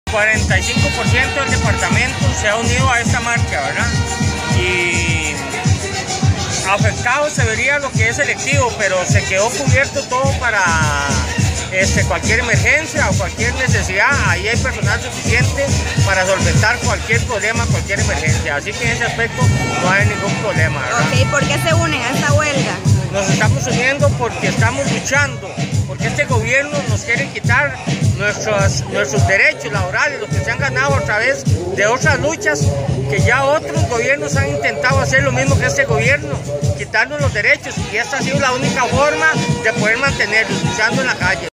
45% del departamento se ha unido a esta marcha, ¿verdad? Y afectado se vería lo que es selectivo, pero se quedó cubierto todo para cualquier emergencia o cualquier necesidad. Ahí hay personal suficiente para solventar cualquier problema, cualquier emergencia. Así que en ese aspecto no hay ningún problema, ¿verdad? Ok, ¿por qué se unen a esta huelga? Nos estamos uniendo porque estamos luchando, porque este gobierno nos quiere quitar nuestros derechos laborales, los que se han ganado a través de otras luchas, que ya otros gobiernos han intentado hacer lo mismo que este gobierno, quitarnos los derechos, y esta ha sido la única forma de poder mantenerlos luchando en la calle.